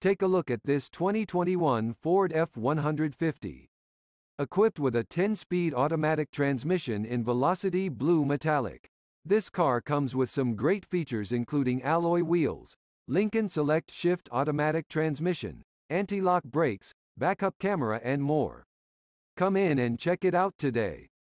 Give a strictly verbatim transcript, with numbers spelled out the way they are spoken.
Take a look at this twenty twenty-one Ford F one fifty. Equipped with a ten-speed automatic transmission in Velocity Blue Metallic. This car comes with some great features including alloy wheels, Lincoln Select Shift automatic transmission, anti-lock brakes, backup camera and more. Come in and check it out today.